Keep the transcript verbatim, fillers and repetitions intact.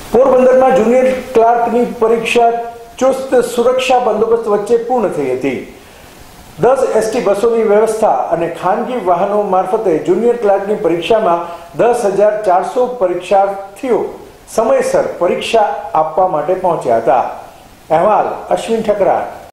પોરબંદરમાં જુનિયર ક્લાર્કની પરીક્ષા ચુસ્ત સુરક્ષા બંદોબસ્ત વચ્ચે પૂર્ણ થઈ હતી। દસ એસટી બસોની વ્યવસ્થા અને ખાનગી વાહનો મારફતે જુનિયર ક્લાર્કની પરીક્ષામાં દસ હજાર ચારસો પરીક્ષાર્થીઓ સમયસર પરીક્ષા આપવા માટે પહોંચ્યા હતા। અહેવાલ અશ્વિન ઠકરાર।